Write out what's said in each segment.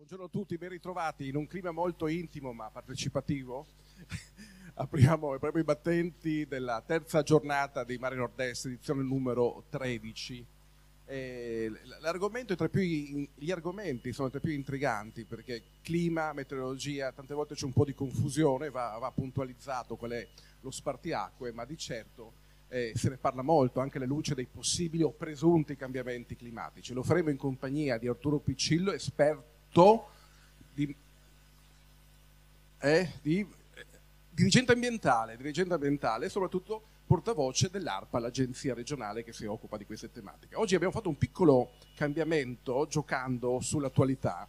Buongiorno a tutti, ben ritrovati in un clima molto intimo ma partecipativo. Apriamo proprio i battenti della terza giornata di Mare Nord-Est, edizione numero 13. L'argomento è gli argomenti sono tra i più intriganti perché clima, meteorologia, tante volte c'è un po' di confusione, va puntualizzato qual è lo spartiacque, ma di certo se ne parla molto anche alla luce dei possibili o presunti cambiamenti climatici. Lo faremo in compagnia di Arturo Piccillo, esperto di dirigente ambientale e soprattutto portavoce dell'ARPA, l'agenzia regionale che si occupa di queste tematiche. Oggi abbiamo fatto un piccolo cambiamento giocando sull'attualità.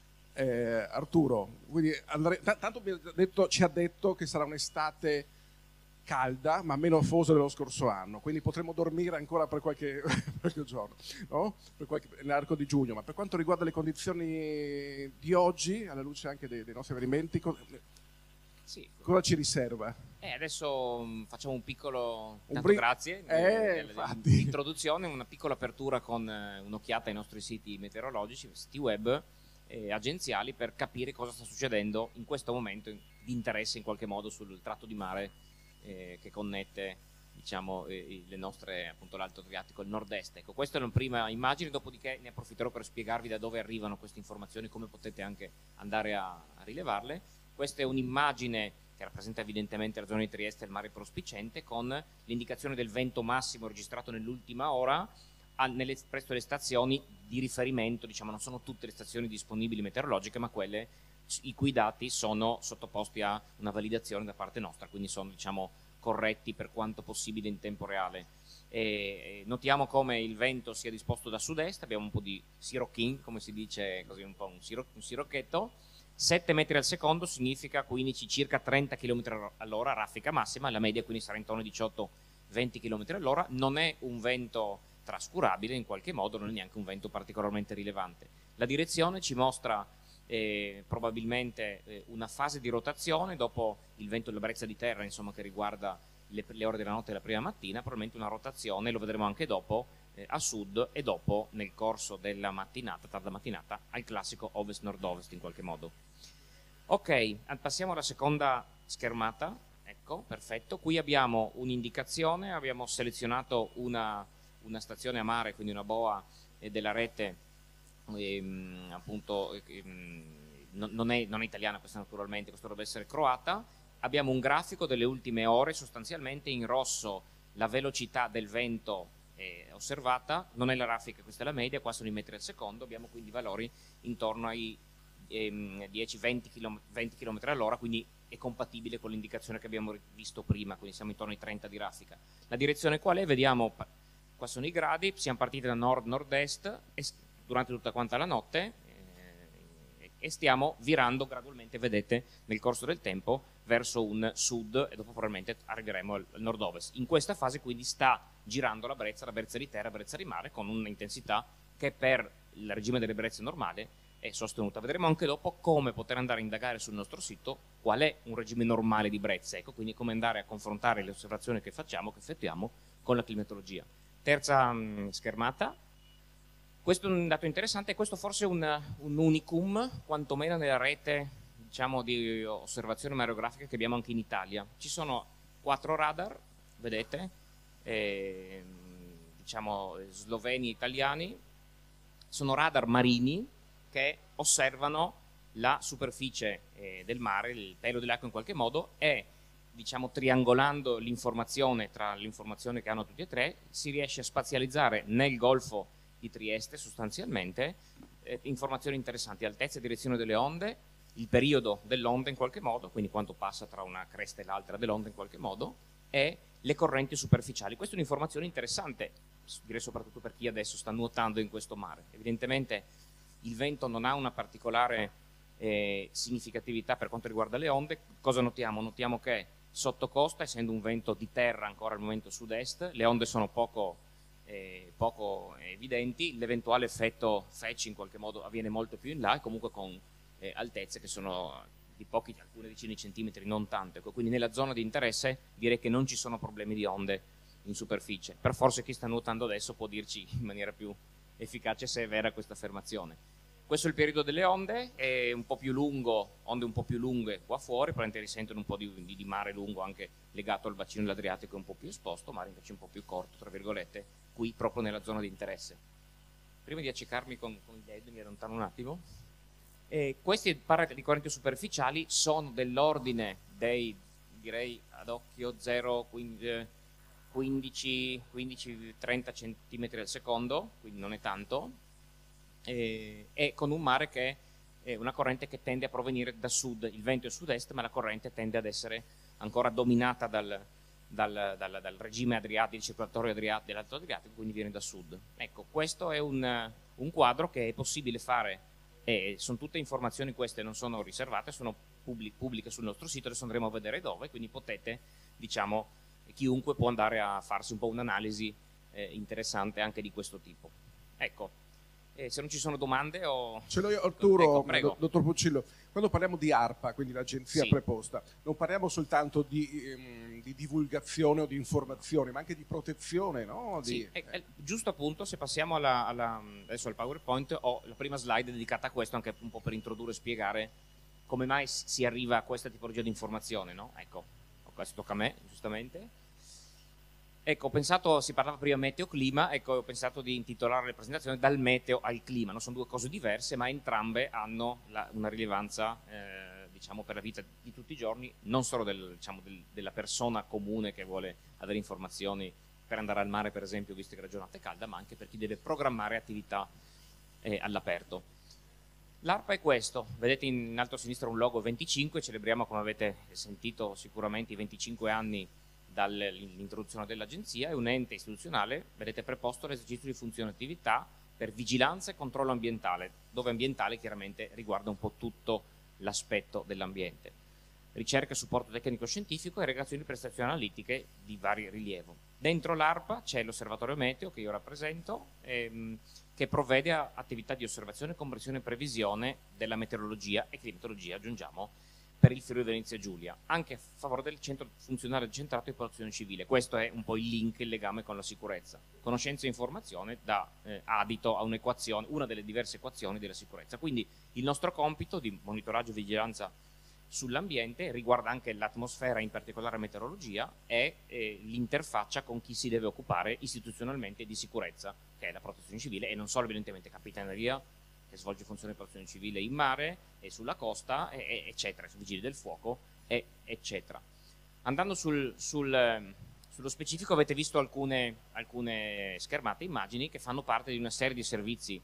Arturo, tanto ci ha detto che sarà un'estate calda ma meno afosa dello scorso anno, quindi potremo dormire ancora per qualche giorno, no? Nell'arco di giugno. Ma per quanto riguarda le condizioni di oggi, alla luce anche dei nostri avvenimenti, sì, cosa ci riserva? Adesso facciamo un piccolo grazie l'introduzione, una piccola apertura con un'occhiata ai nostri siti meteorologici, siti web agenziali, per capire cosa sta succedendo in questo momento di interesse in qualche modo sul tratto di mare che connette, diciamo, le nostre, appunto, l'Alto Adriatico, il nord-est. Ecco, questa è una prima immagine, dopodiché ne approfitterò per spiegarvi da dove arrivano queste informazioni, come potete anche andare a rilevarle. Questa è un'immagine che rappresenta evidentemente la zona di Trieste e il mare prospicente, con l'indicazione del vento massimo registrato nell'ultima ora presso le stazioni di riferimento. Diciamo, non sono tutte le stazioni disponibili meteorologiche, ma quelle i cui dati sono sottoposti a una validazione da parte nostra, quindi sono, diciamo, corretti per quanto possibile in tempo reale. Notiamo come il vento sia disposto da sud-est, abbiamo un po' di sirochin, come si dice, così un po' un sirocchetto. 7 metri al secondo significa quindi circa 30 km all'ora, raffica massima, la media quindi sarà intorno ai 18-20 km all'ora. Non è un vento trascurabile in qualche modo, non è neanche un vento particolarmente rilevante. La direzione ci mostra probabilmente una fase di rotazione dopo il vento della brezza di terra, insomma, che riguarda le ore della notte e la prima mattina, probabilmente una rotazione, lo vedremo anche dopo, a sud, e dopo nel corso della mattinata, tarda mattinata, al classico ovest-nord-ovest in qualche modo. Ok, passiamo alla seconda schermata. Ecco, perfetto. Qui abbiamo un'indicazione, abbiamo selezionato una stazione a mare, quindi una boa della rete, appunto, non è italiana questa, naturalmente, questo dovrebbe essere croata. Abbiamo un grafico delle ultime ore, sostanzialmente in rosso la velocità del vento osservata, non è la raffica, questa è la media, qua sono i metri al secondo, abbiamo quindi valori intorno ai 10-20 km all'ora, quindi è compatibile con l'indicazione che abbiamo visto prima, quindi siamo intorno ai 30 di raffica. La direzione qual è? Vediamo, qua sono i gradi, siamo partiti da nord-nord-est durante tutta quanta la notte e stiamo virando gradualmente, vedete, nel corso del tempo verso un sud, e dopo probabilmente arriveremo al nord-ovest. In questa fase quindi sta girando la brezza di terra, la brezza di mare, con un'intensità che per il regime delle brezze normale è sostenuta. Vedremo anche dopo come poter andare a indagare sul nostro sito qual è un regime normale di brezze, ecco, quindi come andare a confrontare le osservazioni che facciamo, che effettuiamo, con la climatologia. Terza schermata. Questo è un dato interessante, questo forse è un unicum, quantomeno nella rete, diciamo, di osservazione meteorografica che abbiamo anche in Italia. Ci sono 4 radar, vedete, diciamo sloveni e italiani, sono radar marini che osservano la superficie del mare, il pelo dell'acqua in qualche modo, e, diciamo, triangolando l'informazione tra l'informazione che hanno tutti e tre, si riesce a spazializzare nel Golfo di Trieste sostanzialmente informazioni interessanti: altezza e direzione delle onde, il periodo dell'onda in qualche modo, quindi quanto passa tra una cresta e l'altra dell'onda in qualche modo, e le correnti superficiali. Questa è un'informazione interessante, direi soprattutto per chi adesso sta nuotando in questo mare. Evidentemente il vento non ha una particolare significatività per quanto riguarda le onde. Cosa notiamo? Notiamo che sotto costa, essendo un vento di terra ancora al momento sud-est, le onde sono poco evidenti, l'eventuale effetto fetch in qualche modo avviene molto più in là, e comunque con altezze che sono di alcune decine di centimetri, non tanto. Ecco, quindi nella zona di interesse direi che non ci sono problemi di onde in superficie. Per forse chi sta nuotando adesso può dirci in maniera più efficace se è vera questa affermazione. Questo è il periodo delle onde, è un po' più lungo, onde un po' più lunghe qua fuori, probabilmente risentono un po' di mare lungo anche legato al bacino dell'Adriatico, un po' più esposto, mare invece un po' più corto, tra virgolette, qui proprio nella zona di interesse. Prima di accecarmi con i LED, mi allontano un attimo. Questi di correnti superficiali sono dell'ordine dei, direi ad occhio 0, 15-30 cm al secondo, quindi non è tanto, e con un mare che è una corrente che tende a provenire da sud. Il vento è sud-est, ma la corrente tende ad essere ancora dominata dal regime adriatico, il circolatorio dell'Alto Adriatico, quindi viene da sud. Ecco, questo è un quadro che è possibile fare, e sono tutte informazioni, queste non sono riservate, sono pubbliche sul nostro sito, adesso andremo a vedere dove, quindi potete, diciamo, chiunque può andare a farsi un po' un'analisi interessante anche di questo tipo. Ecco. Se non ci sono domande o... Ce l'ho io, Arturo, ecco, prego. Dottor Puccillo. Quando parliamo di ARPA, quindi l'agenzia preposta, non parliamo soltanto di divulgazione o di informazione, ma anche di protezione, no? Sì, giusto appunto, se passiamo adesso al PowerPoint, ho la prima slide dedicata a questo, anche un po' per introdurre e spiegare come mai si arriva a questa tipologia di informazione, no? Ecco, questo tocca a me, giustamente. Ecco, ho pensato, si parlava prima meteo-clima, ecco, ho pensato di intitolare la presentazione dal meteo al clima. Non sono due cose diverse, ma entrambe hanno una rilevanza, diciamo, per la vita di tutti i giorni, non solo della persona comune che vuole avere informazioni per andare al mare, per esempio, visto che la giornata è calda, ma anche per chi deve programmare attività all'aperto. L'ARPA è questo, vedete in alto a sinistra un logo 25, celebriamo, come avete sentito sicuramente, i 25 anni dall'introduzione dell'agenzia. È un ente istituzionale, vedete, preposto all'esercizio di funzioni e attività per vigilanza e controllo ambientale, dove ambientale chiaramente riguarda un po' tutto l'aspetto dell'ambiente. Ricerca e supporto tecnico-scientifico e relazioni di prestazioni analitiche di vario rilievo. Dentro l'ARPA c'è l'osservatorio meteo, che io rappresento, che provvede a attività di osservazione, comprensione e previsione della meteorologia e climatologia, aggiungiamo, per il Friuli Venezia Giulia, anche a favore del centro funzionale centrato di protezione civile. Questo è un po' il link, il legame con la sicurezza. Conoscenza e informazione da adito a un'equazione, una delle diverse equazioni della sicurezza. Quindi il nostro compito di monitoraggio e vigilanza sull'ambiente riguarda anche l'atmosfera, in particolare meteorologia, e l'interfaccia con chi si deve occupare istituzionalmente di sicurezza, che è la protezione civile, e non solo evidentemente capitaneria, che svolge funzioni di protezione civile in mare e sulla costa, eccetera, sui vigili del fuoco, eccetera. Andando sullo specifico, avete visto alcune schermate, immagini che fanno parte di una serie di servizi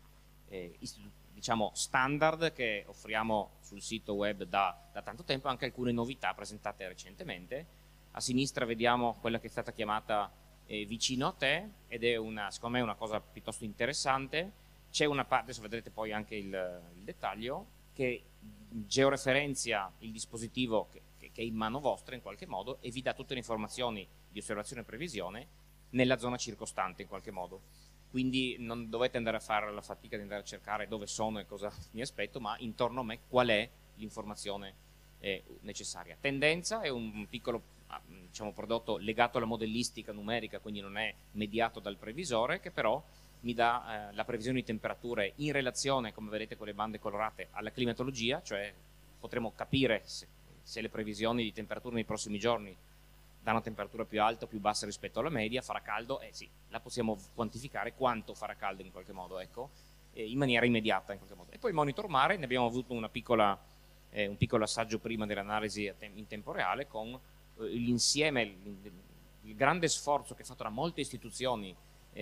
diciamo standard che offriamo sul sito web da tanto tempo, anche alcune novità presentate recentemente. A sinistra vediamo quella che è stata chiamata Vicino a te, ed è secondo me una cosa piuttosto interessante. C'è una parte, adesso vedrete poi anche il dettaglio, che georeferenzia il dispositivo che è in mano vostra in qualche modo e vi dà tutte le informazioni di osservazione e previsione nella zona circostante in qualche modo. Quindi non dovete andare a fare la fatica di andare a cercare dove sono e cosa mi aspetto, ma intorno a me qual è l'informazione necessaria. Tendenza è un piccolo, diciamo, prodotto legato alla modellistica numerica, quindi non è mediato dal previsore, che però mi dà la previsione di temperature in relazione, come vedete con le bande colorate, alla climatologia, cioè potremo capire se le previsioni di temperature nei prossimi giorni danno temperatura più alta o più bassa rispetto alla media. Farà caldo? Sì, la possiamo quantificare quanto farà caldo in qualche modo, ecco, in maniera immediata in qualche modo. E poi il monitor mare, ne abbiamo avuto un piccolo assaggio prima dell'analisi in tempo reale, con l'insieme, il grande sforzo che è fatto da molte istituzioni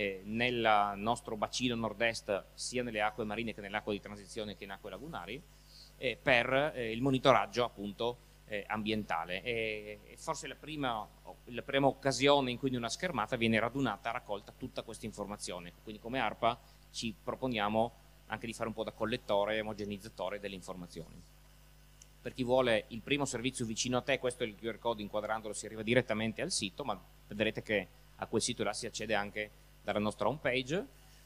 nel nostro bacino nord-est, sia nelle acque marine che nell'acqua di transizione che in acque lagunari, per il monitoraggio appunto ambientale. E forse la prima occasione in cui in una schermata viene radunata, raccolta tutta questa informazione. Quindi come ARPA ci proponiamo anche di fare un po' da collettore e omogenizzatore delle informazioni. Per chi vuole il primo servizio vicino a te, questo è il QR code, inquadrandolo si arriva direttamente al sito, ma vedrete che a quel sito là si accede anche dalla nostra home page.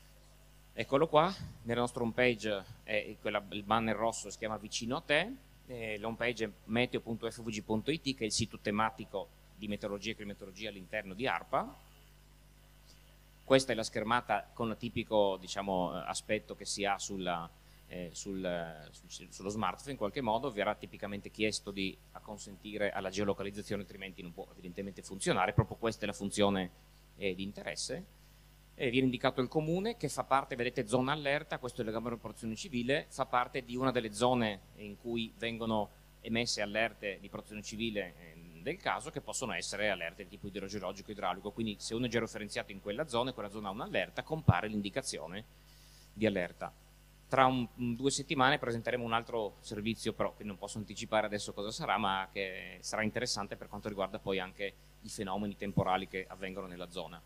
Eccolo qua, nella nostra home page il banner rosso si chiama Vicino a te, l'home page è meteo.fvg.it, che è il sito tematico di meteorologia e climatologia all'interno di ARPA. Questa è la schermata con il tipico, diciamo, aspetto che si ha sulla sullo smartphone in qualche modo, verrà tipicamente chiesto di acconsentire alla geolocalizzazione, altrimenti non può evidentemente funzionare. Proprio questa è la funzione di interesse. Viene indicato il comune che fa parte, vedete, zona allerta, questo è il legame alla protezione civile, fa parte di una delle zone in cui vengono emesse allerte di protezione civile del caso, che possono essere allerte di tipo idrogeologico, idraulico. Quindi se uno è georeferenziato in quella zona e quella zona ha un'allerta, compare l'indicazione di allerta. Tra 2 settimane presenteremo un altro servizio, però che non posso anticipare adesso cosa sarà, ma che sarà interessante per quanto riguarda poi anche i fenomeni temporali che avvengono nella zona.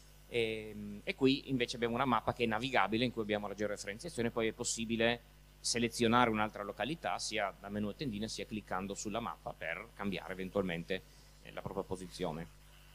E qui invece abbiamo una mappa che è navigabile, in cui abbiamo la georeferenziazione, poi è possibile selezionare un'altra località sia dal menu a tendina sia cliccando sulla mappa per cambiare eventualmente la propria posizione.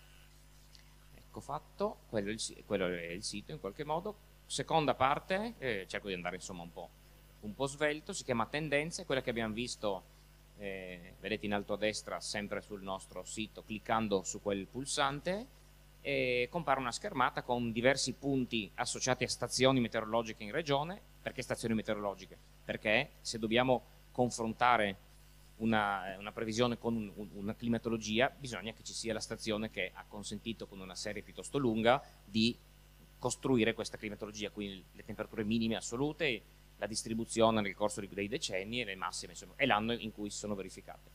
Ecco fatto, quello è il sito in qualche modo. Seconda parte, cerco di andare insomma un po' svelto, si chiama tendenze, quella che abbiamo visto, vedete in alto a destra sempre sul nostro sito, cliccando su quel pulsante compare una schermata con diversi punti associati a stazioni meteorologiche in regione. Perché stazioni meteorologiche? Perché se dobbiamo confrontare una previsione con una climatologia, bisogna che ci sia la stazione che ha consentito con una serie piuttosto lunga di costruire questa climatologia, quindi le temperature minime assolute, la distribuzione nel corso dei decenni e le massime, insomma, e l'anno in cui si sono verificate.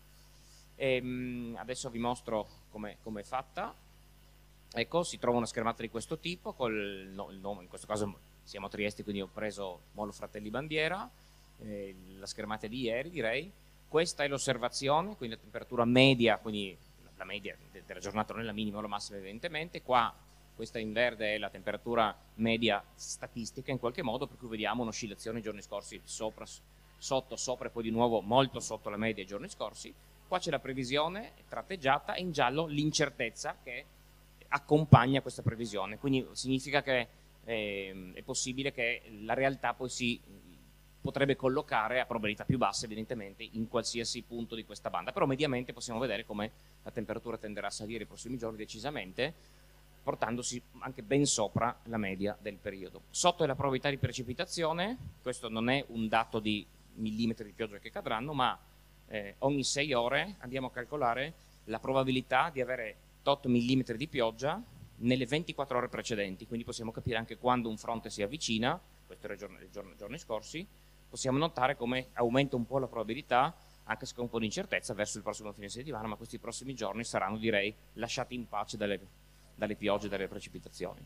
Adesso vi mostro come è fatta. Ecco, si trova una schermata di questo tipo, col nome, in questo caso siamo a Trieste, quindi ho preso Molo Fratelli Bandiera, la schermata di ieri direi. Questa è l'osservazione, quindi la temperatura media, quindi la media della giornata, non è la minima o la massima evidentemente. Qua questa in verde è la temperatura media statistica in qualche modo, per cui vediamo un'oscillazione i giorni scorsi sopra, sotto, sopra e poi di nuovo molto sotto la media i giorni scorsi. Qua c'è la previsione tratteggiata, in giallo l'incertezza che accompagna questa previsione, quindi significa che è possibile che la realtà poi si potrebbe collocare a probabilità più basse evidentemente in qualsiasi punto di questa banda, però mediamente possiamo vedere come la temperatura tenderà a salire i prossimi giorni decisamente, portandosi anche ben sopra la media del periodo. Sotto è la probabilità di precipitazione, questo non è un dato di millimetri di pioggia che cadranno, ma ogni 6 ore andiamo a calcolare la probabilità di avere tot millimetri di pioggia nelle 24 ore precedenti, quindi possiamo capire anche quando un fronte si avvicina, questo era i giorni scorsi, possiamo notare come aumenta un po' la probabilità, anche se con un po' di incertezza, verso il prossimo fine settimana, ma questi prossimi giorni saranno, direi, lasciati in pace dalle piogge e dalle precipitazioni.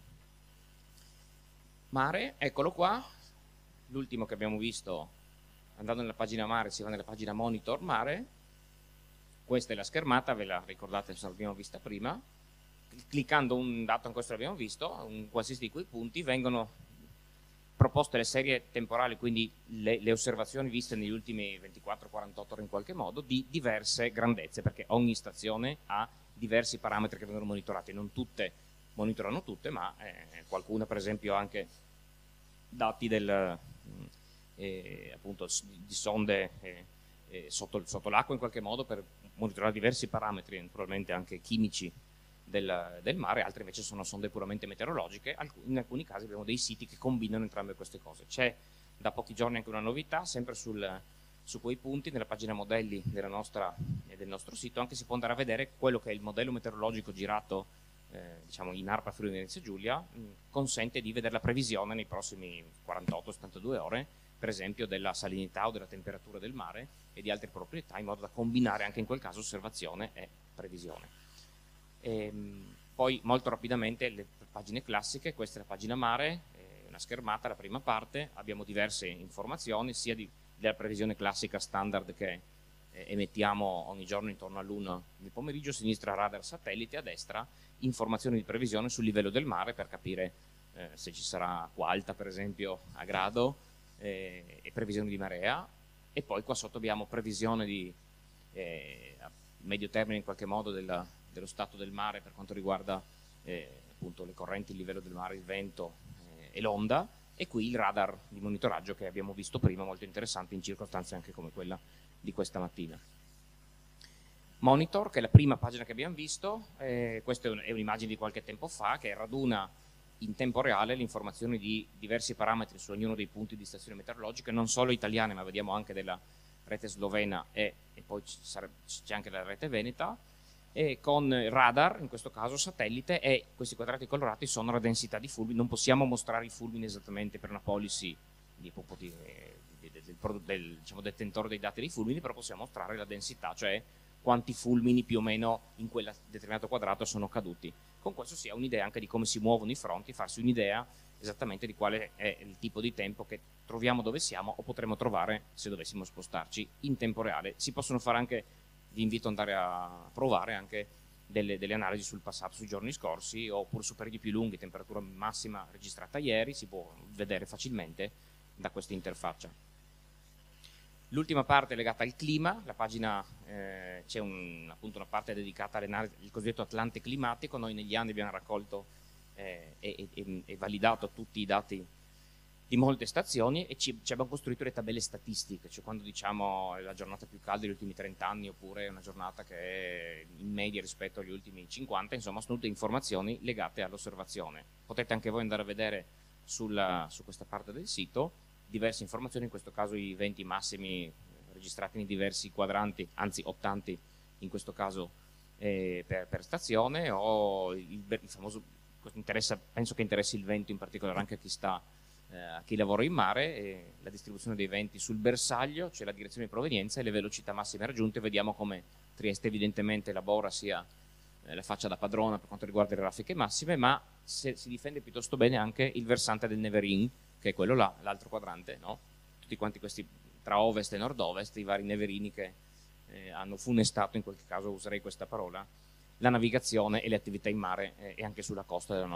Mare, eccolo qua, l'ultimo che abbiamo visto, andando nella pagina mare si va nella pagina monitor mare. Questa è la schermata, ve la ricordate se l'abbiamo vista prima. Cliccando un dato, questo l'abbiamo visto, un qualsiasi di quei punti, vengono proposte le serie temporali, quindi le osservazioni viste negli ultimi 24-48 ore in qualche modo, di diverse grandezze, perché ogni stazione ha diversi parametri che vengono monitorati, non tutte monitorano tutte, ma qualcuna per esempio ha anche dati appunto di sonde sotto l'acqua in qualche modo per monitorare diversi parametri, naturalmente anche chimici del mare, altre invece sono sonde puramente meteorologiche. In alcuni casi abbiamo dei siti che combinano entrambe queste cose. C'è da pochi giorni anche una novità, sempre su quei punti, nella pagina modelli del nostro sito, anche si può andare a vedere quello che è il modello meteorologico girato diciamo in ARPA Friuli Venezia Giulia, consente di vedere la previsione nei prossimi 48-72 ore, per esempio della salinità o della temperatura del mare e di altre proprietà, in modo da combinare anche in quel caso osservazione e previsione. Poi molto rapidamente le pagine classiche, questa è la pagina mare, una schermata, la prima parte, abbiamo diverse informazioni sia della previsione classica standard che emettiamo ogni giorno intorno all'1 del pomeriggio, a sinistra radar satellite, a destra informazioni di previsione sul livello del mare per capire se ci sarà acqua alta per esempio a grado e previsioni di marea, e poi qua sotto abbiamo previsione di a medio termine in qualche modo dello stato del mare per quanto riguarda appunto le correnti, il livello del mare, il vento e l'onda, e qui il radar di monitoraggio che abbiamo visto prima, molto interessante in circostanze anche come quella di questa mattina. Monitor, che è la prima pagina che abbiamo visto, questa è un'immagine di qualche tempo fa che raduna in tempo reale le informazioni di diversi parametri su ognuno dei punti di stazione meteorologica, non solo italiane, ma vediamo anche della rete slovena e poi c'è anche la rete veneta, e con radar, in questo caso satellite, e questi quadrati colorati sono la densità di fulmini. Non possiamo mostrare i fulmini esattamente per una policy del diciamo, detentore dei dati dei fulmini, però possiamo mostrare la densità, cioè quanti fulmini più o meno in quel determinato quadrato sono caduti. Con questo si ha un'idea anche di come si muovono i fronti, farsi un'idea esattamente di quale è il tipo di tempo che troviamo dove siamo o potremmo trovare se dovessimo spostarci in tempo reale. Si possono fare anche, vi invito ad andare a provare anche delle analisi sul passato, sui giorni scorsi, oppure su periodi più lunghi, temperatura massima registrata ieri, si può vedere facilmente da questa interfaccia. L'ultima parte è legata al clima, la pagina c'è appunto una parte dedicata all'analisi del cosiddetto Atlante climatico. Noi negli anni abbiamo raccolto e validato tutti i dati di molte stazioni e ci abbiamo costruito le tabelle statistiche, cioè quando diciamo è la giornata più calda degli ultimi 30 anni oppure una giornata che è in media rispetto agli ultimi 50, insomma sono tutte informazioni legate all'osservazione. Potete anche voi andare a vedere su questa parte del sito diverse informazioni, in questo caso i venti massimi registrati in diversi quadranti, anzi ottanti in questo caso per stazione, o il famoso, penso che interessi il vento in particolare anche a chi lavora in mare, la distribuzione dei venti sul bersaglio, cioè la direzione di provenienza e le velocità massime raggiunte. Vediamo come Trieste evidentemente elabora sia la faccia da padrona per quanto riguarda le raffiche massime, ma si difende piuttosto bene anche il versante del Neverin, che è quello là, l'altro quadrante, no? Tutti quanti questi tra ovest e nord-ovest, i vari Neverini che hanno funestato, in qualche caso userei questa parola, la navigazione e le attività in mare e anche sulla costa della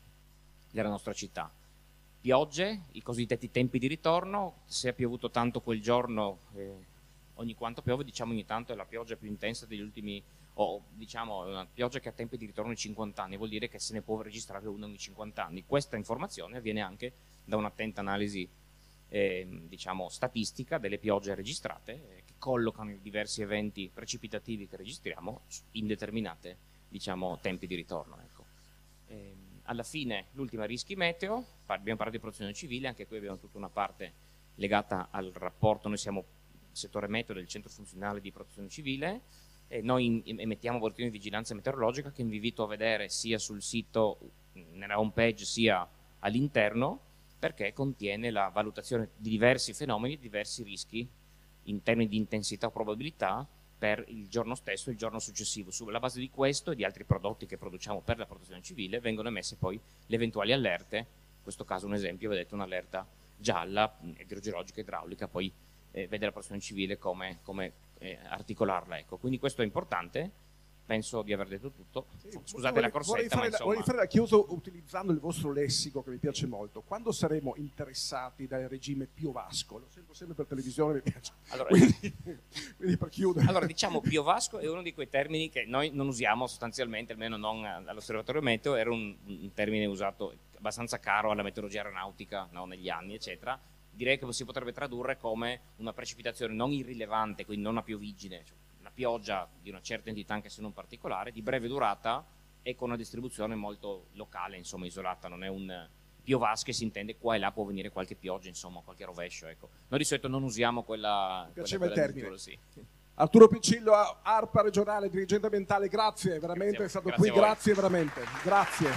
nostra città. Piogge, i cosiddetti tempi di ritorno, se ha piovuto tanto quel giorno, ogni quanto piove, diciamo ogni tanto è la pioggia più intensa degli ultimi, o diciamo una pioggia che ha tempi di ritorno di 50 anni, vuol dire che se ne può registrare una ogni 50 anni. Questa informazione avviene anche da un'attenta analisi diciamo statistica delle piogge registrate, che collocano i diversi eventi precipitativi che registriamo in determinate diciamo tempi di ritorno, ecco. Alla fine l'ultima rischi meteo, abbiamo parlato di protezione civile, anche qui abbiamo tutta una parte legata al rapporto. Noi siamo settore meteo del centro funzionale di protezione civile e noi emettiamo bollettini di vigilanza meteorologica che vi invito a vedere sia sul sito, nella home page, sia all'interno, perché contiene la valutazione di diversi fenomeni, di diversi rischi in termini di intensità o probabilità per il giorno stesso e il giorno successivo. Sulla base di questo e di altri prodotti che produciamo per la protezione civile vengono emesse poi le eventuali allerte. In questo caso un esempio, vedete un'allerta gialla, idrogeologica, idraulica, poi vede la protezione civile come articolarla, ecco. Quindi questo è importante. Penso di aver detto tutto. Sì, scusate la corsetta, vorrei fare la chiusa utilizzando il vostro lessico che mi piace molto. Quando saremo interessati dal regime piovasco? Lo sento sempre per televisione, mi piace. Allora, quindi per chiudere. Allora, diciamo piovasco è uno di quei termini che noi non usiamo sostanzialmente, almeno non all'osservatorio meteo. Era un termine usato abbastanza caro alla meteorologia aeronautica, no, negli anni, eccetera. Direi che si potrebbe tradurre come una precipitazione non irrilevante, quindi non una pioviggine, cioè una pioggia di una certa entità, anche se non particolare, di breve durata e con una distribuzione molto locale, insomma isolata. Non è un piovasco che si intende qua e là può venire qualche pioggia, insomma qualche rovescio, ecco. Noi di solito non usiamo quella. Mi piaceva il termine. Sì. Arturo Piccillo, ARPA regionale, dirigente ambientale, grazie, veramente è stato qui, grazie veramente, grazie.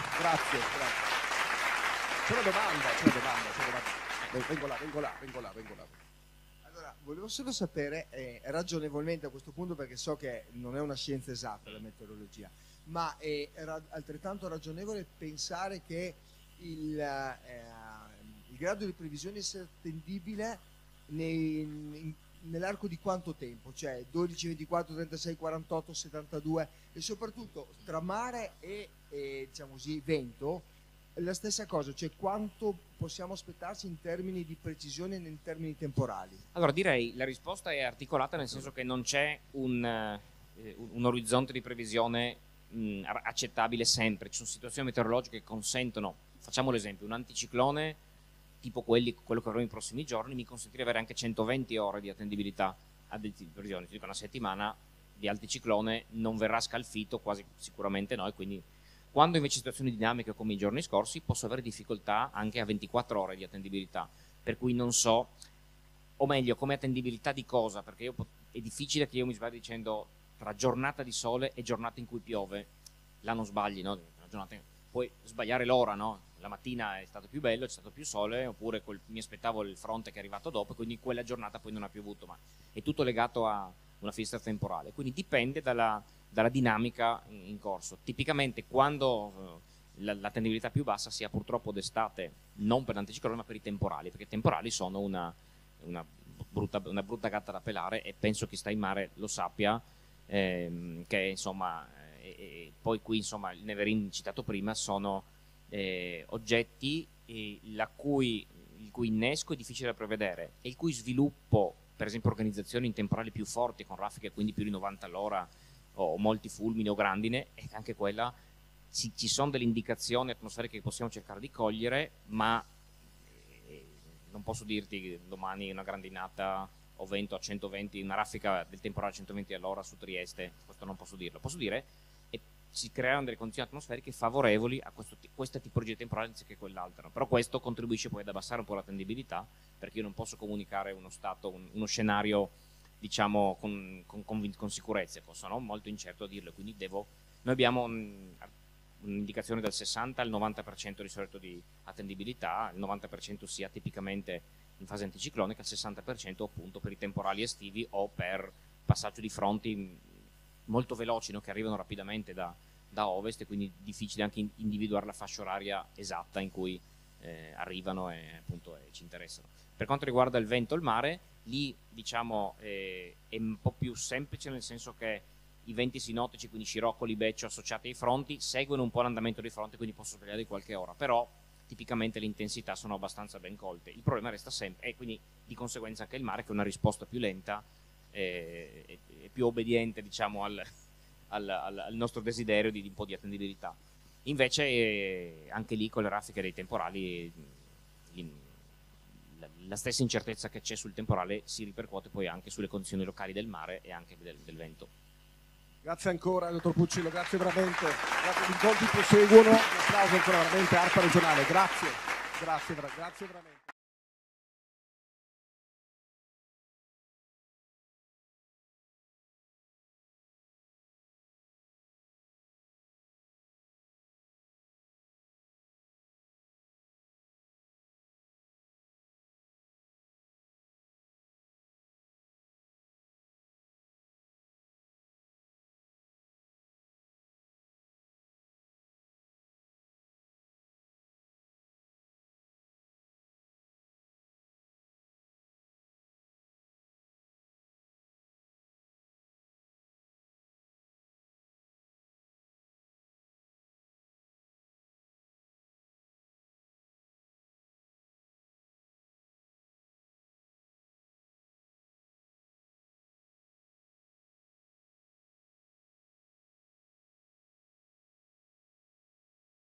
C'è una domanda. Vengo là. Allora, volevo solo sapere, ragionevolmente a questo punto, perché so che non è una scienza esatta la meteorologia, ma è altrettanto ragionevole pensare che il grado di previsione sia attendibile nell'arco di quanto tempo? Cioè 12, 24, 36, 48, 72 e soprattutto tra mare e diciamo così, vento, la stessa cosa, cioè quanto possiamo aspettarci in termini di precisione e in termini temporali? Allora direi la risposta è articolata, nel senso che non c'è un orizzonte di previsione accettabile sempre. Ci sono situazioni meteorologiche che consentono, facciamo l'esempio, un anticiclone tipo quello che avremo nei prossimi giorni mi consentirà di avere anche 120 ore di attendibilità a previsioni. Ti dico, una settimana di anticiclone non verrà scalfito, quasi sicuramente no, e quindi Quando invece situazioni dinamiche come i giorni scorsi posso avere difficoltà anche a 24 ore di attendibilità, per cui non so, o meglio, come attendibilità di cosa, perché è difficile che io mi sbagli dicendo tra giornata di sole e giornata in cui piove, là non sbagli, no? Puoi sbagliare l'ora, no? La mattina è stato più bello, c'è stato più sole, oppure mi aspettavo il fronte che è arrivato dopo, quindi quella giornata poi non ha piovuto, ma è tutto legato a una finestra temporale, quindi dipende dalla dinamica in corso. Tipicamente quando l'attendibilità più bassa sia purtroppo d'estate, non per l'anticiclone ma per i temporali, perché i temporali sono una brutta gatta da pelare, e penso chi sta in mare lo sappia, che insomma, poi qui insomma il Neverin citato prima sono oggetti il cui innesco è difficile da prevedere e il cui sviluppo, per esempio organizzazioni in temporali più forti con raffiche quindi più di 90 all'ora o molti fulmini o grandine, e anche quella ci sono delle indicazioni atmosferiche che possiamo cercare di cogliere, ma non posso dirti domani una grandinata o vento a 120, una raffica del temporale a 120 all'ora su Trieste, questo non posso dirlo. Posso dire che si creano delle condizioni atmosferiche favorevoli a questa tipologia di temporale anziché quell'altra, però questo contribuisce poi ad abbassare un po' l'attendibilità, perché io non posso comunicare uno stato, uno scenario diciamo con sicurezza, sono molto incerto a dirlo, quindi noi abbiamo un'indicazione dal 60 al 90% di solito di attendibilità, il 90% sia tipicamente in fase anticiclonica, il 60% appunto per i temporali estivi o per passaggio di fronti molto veloci, no, che arrivano rapidamente da ovest, e quindi difficile anche individuare la fascia oraria esatta in cui arrivano e appunto ci interessano. Per quanto riguarda il vento e il mare, lì diciamo è un po' più semplice, nel senso che i venti sinottici, quindi sciroccoli, beccio associati ai fronti, seguono un po' l'andamento dei fronti, quindi posso sbagliare di qualche ora, però tipicamente le intensità sono abbastanza ben colte. Il problema resta sempre, e quindi di conseguenza anche il mare, che è una risposta più lenta e più obbediente diciamo al nostro desiderio di un po' di attendibilità. Invece anche lì con le raffiche dei temporali la stessa incertezza che c'è sul temporale si ripercuote poi anche sulle condizioni locali del mare e anche del vento. Grazie ancora, dottor Puccillo, grazie veramente. Grazie, gli incontri proseguono. Un applauso ancora veramente, ARPA regionale, grazie veramente.